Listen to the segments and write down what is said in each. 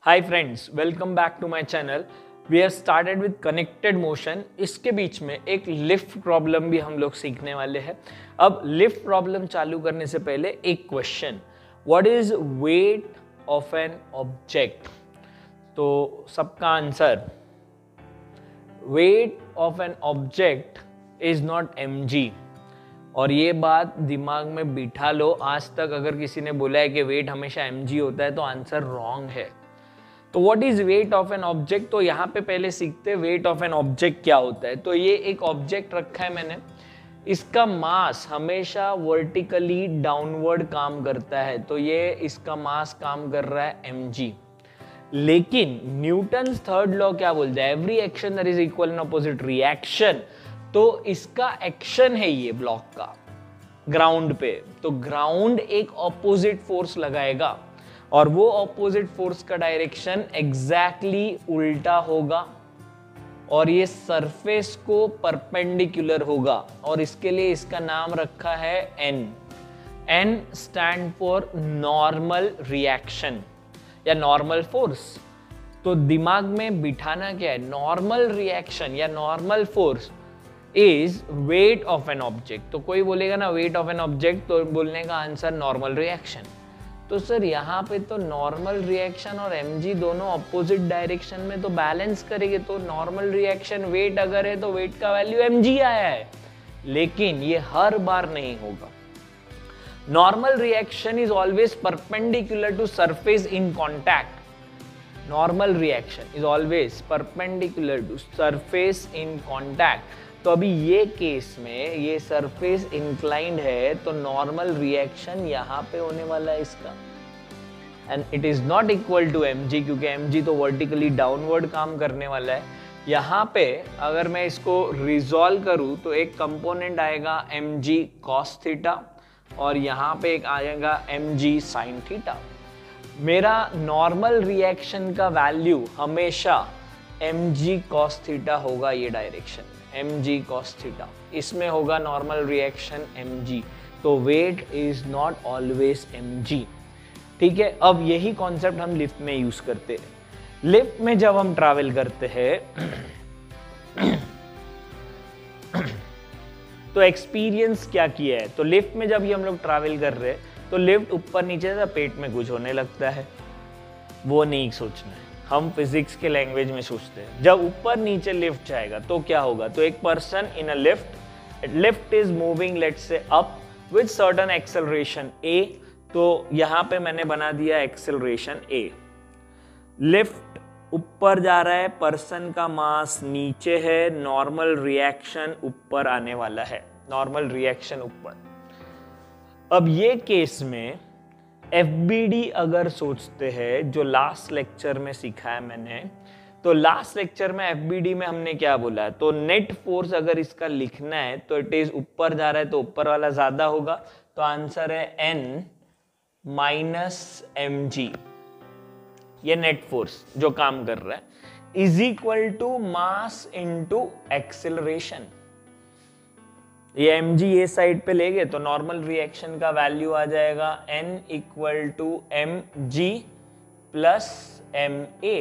Hi friends, welcome back to my channel. We have started with connected motion. इसके बीच में एक lift problem भी हम लोग सीखने वाले हैं। अब लिफ्ट प्रॉब्लम चालू करने से पहले एक question, what is weight of an object? तो सबका answer, weight of an object is not mg। और ये बात दिमाग में बिठा लो, आज तक अगर किसी ने बोला है कि वेट हमेशा mg होता है तो आंसर रॉन्ग है। तो what is weight of an object? तो यहाँ पे पहले सीखते हैं वेट ऑफ एन ऑब्जेक्ट क्या होता है। तो ये एक ऑब्जेक्ट रखा है मैंने, इसका मास हमेशा वर्टिकली डाउनवर्ड काम करता है, तो ये इसका मास काम कर रहा है mg। लेकिन न्यूटन थर्ड लॉ क्या बोलता है? Every action that is equal and opposite reaction. तो इसका एक्शन है ये ब्लॉक का ग्राउंड पे, तो ग्राउंड एक ऑपोजिट फोर्स लगाएगा और वो ऑपोजिट फोर्स का डायरेक्शन एग्जैक्टली उल्टा होगा और ये सरफेस को परपेंडिकुलर होगा और इसके लिए इसका नाम रखा है n। n stand for normal reaction या नॉर्मल फोर्स। तो दिमाग में बिठाना क्या है? नॉर्मल रिएक्शन या normal force is weight of an object. तो कोई बोलेगा ना वेट ऑफ एन ऑब्जेक्ट, तो बोलने का आंसर नॉर्मल रिएक्शन। तो सर यहाँ पे तो नॉर्मल रिएक्शन और mg दोनों अपोजिट डायरेक्शन में तो बैलेंस करेंगे, तो नॉर्मल रिएक्शन वेट अगर है तो वेट का वैल्यू mg आया है, लेकिन ये हर बार नहीं होगा। Normal reaction is always perpendicular to surface in contact. Normal reaction is always perpendicular to surface in contact. तो अभी ये केस में ये सरफेस इंक्लाइंड है, तो नॉर्मल रिएक्शन यहाँ पे होने वाला है इसका, and it is not equal to mg, क्योंकि mg तो वर्टिकली डाउनवर्ड काम करने वाला है। यहाँ पे अगर मैं इसको रिजॉल्व करूँ तो एक कंपोनेंट आएगा mg cos थीटा और यहाँ पे एक आएगा mg sin थीटा। मेरा नॉर्मल रिएक्शन का वैल्यू हमेशा mg cos थीटा होगा, ये डायरेक्शन mg cos थीटा, इसमें होगा नॉर्मल रिएक्शन mg। तो weight is not always mg। ठीक है, अब यही कॉन्सेप्ट हम लिफ्ट में यूज करते हैं। लिफ्ट में जब हम ट्रैवल करते हैं तो एक्सपीरियंस क्या किया है? तो लिफ्ट में जब ये हम लोग ट्रैवल कर रहे हैं तो लिफ्ट ऊपर नीचे से पेट में कुछ होने लगता है, वो नहीं सोचना है, हम फिजिक्स के लैंग्वेज में सोचते हैं। जब ऊपर नीचे लिफ्ट जाएगा तो क्या होगा? तो एक person in a lift is moving let's say up with certain acceleration a। तो यहाँ पे मैंने बना दिया एक्सेलरेशन a। लिफ्ट ऊपर जा रहा है, पर्सन का मास नीचे है, नॉर्मल रिएक्शन ऊपर आने वाला है, नॉर्मल रिएक्शन ऊपर। अब ये केस में FBD अगर सोचते हैं, जो लास्ट लेक्चर में सीखा है मैंने, तो लास्ट लेक्चर में FBD में हमने क्या बोला है? तो नेट फोर्स अगर इसका लिखना है तो इट इज ऊपर जा रहा है तो ऊपर वाला ज्यादा होगा, तो आंसर है n माइनस mg। ये नेट फोर्स जो काम कर रहा है is equal to mass into acceleration. ये mg ये साइड पे ले गए तो नॉर्मल रिएक्शन का वैल्यू आ जाएगा n equal to mg plus ma।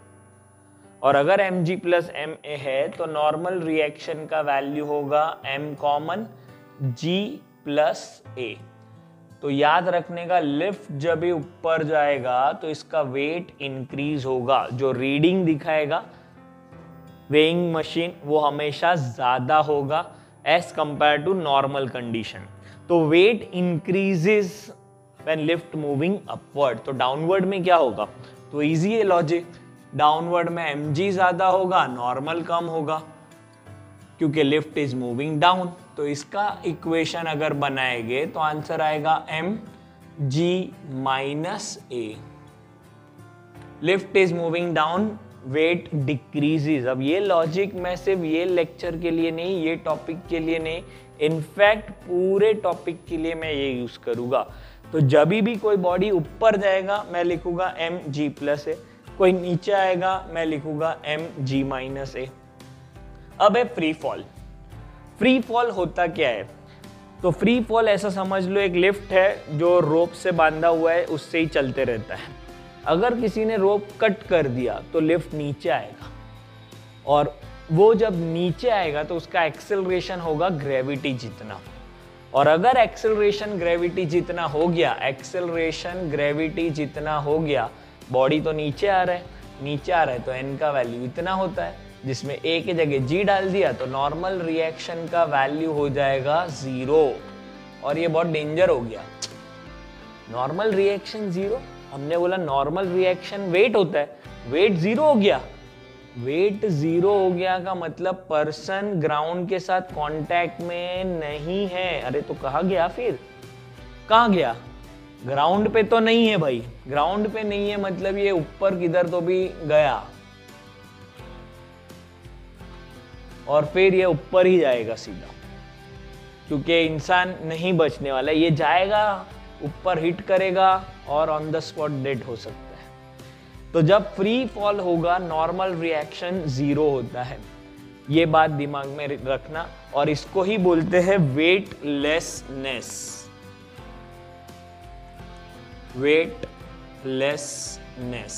और अगर mg प्लस ma है तो नॉर्मल रिएक्शन का वैल्यू होगा m common g plus a। तो याद रखने का, लिफ्ट जब भी ऊपर जाएगा तो इसका वेट इंक्रीज होगा, जो रीडिंग दिखाएगा वेइंग मशीन वो हमेशा ज्यादा होगा as compared to normal condition। तो weight increases when lift moving upward। तो downward में क्या होगा? तो easy है लॉजिक, डाउनवर्ड में mg ज्यादा होगा, नॉर्मल कम होगा, क्योंकि लिफ्ट इज मूविंग डाउन। तो इसका इक्वेशन अगर बनाएंगे तो आंसर आएगा mg minus a। Lift is moving down, weight decreases. अब ये लॉजिक मैं सिर्फ ये लेक्चर के लिए नहीं, ये टॉपिक के लिए नहीं, इनफैक्ट पूरे टॉपिक के लिए मैं ये यूज करूंगा। तो जब भी कोई बॉडी ऊपर जाएगा मैं लिखूंगा mg प्लस a, कोई नीचे आएगा मैं लिखूंगा mg माइनस a। अब है फ्री फॉल। फ्री फॉल होता क्या है? तो फ्री फॉल ऐसा समझ लो, एक लिफ्ट है जो रोप से बांधा हुआ है, उससे ही चलते रहता है। अगर किसी ने रोप कट कर दिया तो लिफ्ट नीचे आएगा, और वो जब नीचे आएगा तो उसका एक्सेलरेशन होगा ग्रेविटी जितना। और अगर एक्सेलरेशन ग्रेविटी जितना हो गया, एक्सेलरेशन ग्रेविटी जितना हो गया, बॉडी तो नीचे आ रहा है, नीचे आ रहा है तो n का वैल्यू इतना होता है, जिसमें a की जगह g डाल दिया तो नॉर्मल रिएक्शन का वैल्यू हो जाएगा 0। और ये बहुत डेंजर हो गया, नॉर्मल रिएक्शन 0। हमने बोला नॉर्मल रिएक्शन वेट होता है, वेट 0 हो गया। वेट 0 हो गया का मतलब पर्सन ग्राउंड के साथ कांटेक्ट में नहीं है। अरे तो कहाँ गया, फिर कहाँ गया? ग्राउंड पे तो नहीं है भाई, ग्राउंड पे नहीं है मतलब ये ऊपर किधर तो भी गया, और फिर ये ऊपर ही जाएगा सीधा, क्योंकि इंसान नहीं बचने वाला, ये जाएगा ऊपर हिट करेगा और ऑन द स्पॉट डेड हो सकता है। तो जब फ्री फॉल होगा नॉर्मल रिएक्शन 0 होता है, ये बात दिमाग में रखना, और इसको ही बोलते हैं वेटलेसनेस। वेटलेसनेस।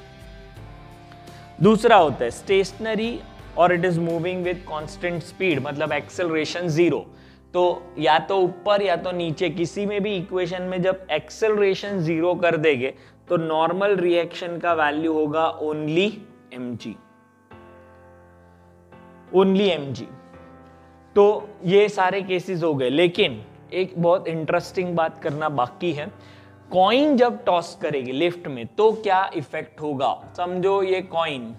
दूसरा होता है स्टेशनरी और it is moving with constant speed, मतलब एक्सेलरेशन 0। तो या तो ऊपर या तो नीचे, किसी में भी इक्वेशन में जब एक्सेलरेशन 0 कर देंगे तो नॉर्मल रिएक्शन का वैल्यू होगा ओनली mg, ओनली mg। तो ये सारे केसेस हो गए, लेकिन एक बहुत इंटरेस्टिंग बात करना बाकी है। कॉइन जब टॉस करेगी लिफ्ट में तो क्या इफेक्ट होगा? समझो ये कॉइन,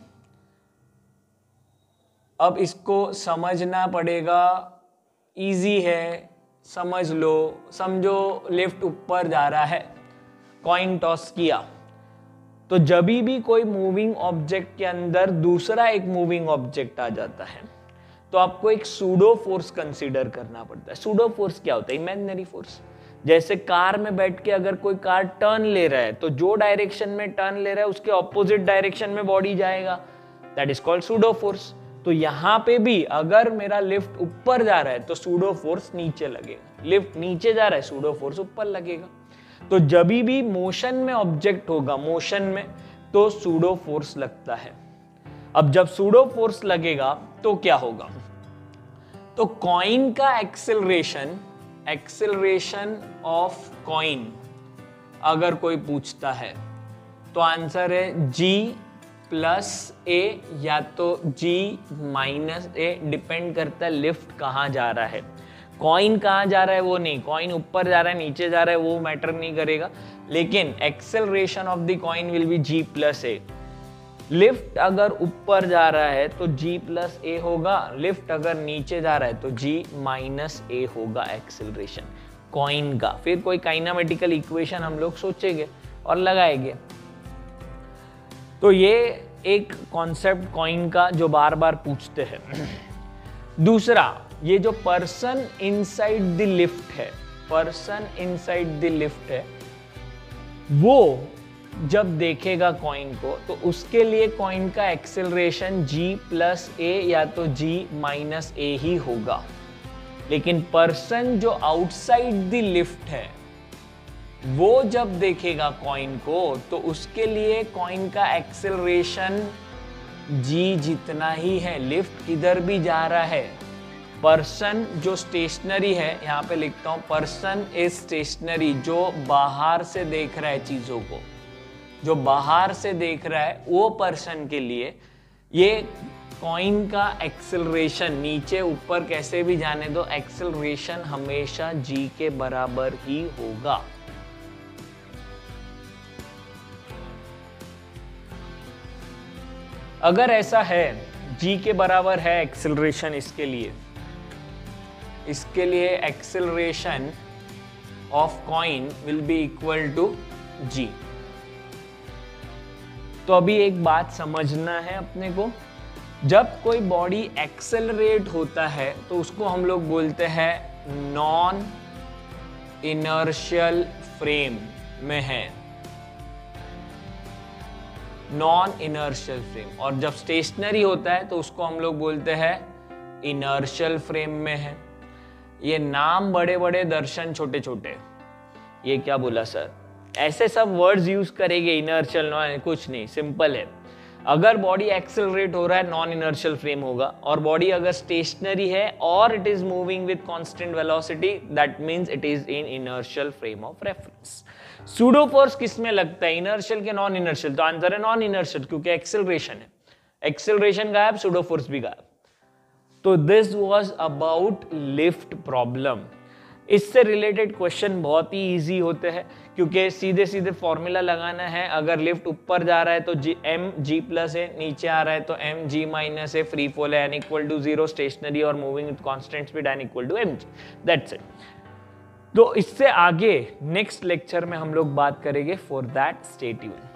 अब इसको समझना पड़ेगा, इजी है, समझ लो। समझो लिफ्ट ऊपर जा रहा है, कॉइन टॉस किया, तो जब भी कोई मूविंग ऑब्जेक्ट के अंदर दूसरा एक मूविंग ऑब्जेक्ट आ जाता है तो आपको एक सूडो फोर्स कंसीडर करना पड़ता है। सूडो फोर्स क्या होता है? Imaginary force. जैसे कार में बैठ के अगर कोई कार टर्न ले रहा है तो जो डायरेक्शन में टर्न ले रहा है उसके ऑपोजिट डायरेक्शन में बॉडी जाएगा, that is called pseudo force. तो यहां पे भी अगर मेरा लिफ्ट ऊपर जा रहा है तो सूडो फोर्स नीचे लगेगा, लिफ्ट नीचे जा रहा है सूडो फोर्स ऊपर लगेगा। तो जब भी मोशन में ऑब्जेक्ट होगा, मोशन में, तो सूडो फोर्स लगता है। अब जब सूडो फोर्स लगेगा तो क्या होगा? तो कॉइन का एक्सेलरेशन, एक्सेलरेशन ऑफ कॉइन अगर कोई पूछता है तो आंसर है g प्लस a या तो g माइनस a, डिपेंड करता है लिफ्ट कहाँ जा रहा है। कॉइन कहाँ जा रहा है वो नहीं, कॉइन ऊपर जा रहा है नीचे जा रहा है वो मैटर नहीं करेगा, लेकिन acceleration of the coin will be g plus a। Lift अगर ऊपर जा रहा है तो g प्लस a होगा, लिफ्ट अगर नीचे जा रहा है तो g माइनस a होगा एक्सेलरेशन कॉइन का। फिर कोई काइनेमेटिकल इक्वेशन हम लोग सोचेंगे और लगाएंगे। तो ये एक कॉन्सेप्ट कॉइन का जो बार बार पूछते हैं। दूसरा, ये जो पर्सन इनसाइड द लिफ्ट है, पर्सन इनसाइड द लिफ्ट है, वो जब देखेगा कॉइन को तो उसके लिए कॉइन का एक्सेलरेशन g प्लस a या तो g माइनस a ही होगा। लेकिन पर्सन जो आउटसाइड द लिफ्ट है वो जब देखेगा कॉइन को तो उसके लिए कॉइन का एक्सेलरेशन g जितना ही है, लिफ्ट किधर भी जा रहा है। पर्सन जो स्टेशनरी है, यहाँ पे लिखता हूं पर्सन इज स्टेशनरी, जो बाहर से देख रहा है चीजों को, जो बाहर से देख रहा है वो पर्सन के लिए ये कॉइन का एक्सेलरेशन नीचे ऊपर कैसे भी जाने दो, एक्सेलरेशन हमेशा g के बराबर ही होगा। अगर ऐसा है g के बराबर है एक्सेलरेशन, इसके लिए acceleration of coin will be equal to g। तो अभी एक बात समझना है अपने को, जब कोई बॉडी एक्सेलरेट होता है तो उसको हम लोग बोलते हैं नॉन इनर्शियल फ्रेम में है, नॉन इनर्शियल फ्रेम। और जब स्टेशनरी होता है तो उसको हम लोग बोलते हैं इनर्शियल फ्रेम में है। ये नाम बड़े बड़े, दर्शन छोटे छोटे। ये क्या बोला सर? ऐसे सब वर्ड्स यूज करेंगे, इनर्शियल नॉन, कुछ नहीं, सिंपल है। अगर बॉडी एक्सेलरेट हो रहा है नॉन इनर्शियल फ्रेम होगा, और बॉडी अगर स्टेशनरी है और it is moving with constant velocity, that means it is in inertial frame of reference. Pseudo force किस में लगता है, इनर्शियल के नॉन इनर्शियल? तो आंसर है नॉन इनर्शियल, क्योंकि एक्सेलरेशन है। एक्सेलरेशन गायब, सूडो फोर्स भी गायब। तो this was about lift problem. इससे रिलेटेड क्वेश्चन बहुत ही इजी होते हैं, क्योंकि सीधे सीधे फॉर्मूला लगाना है। अगर लिफ्ट ऊपर जा रहा है तो एम जी प्लस है, नीचे आ रहा है तो एम जी माइनस है, फ्री फॉल है, एन इक्वल टू 0, स्टेशनरी और moving with constant speed, N equal to M G, that's it. तो इससे आगे नेक्स्ट लेक्चर में हम लोग बात करेंगे। For that stay tuned.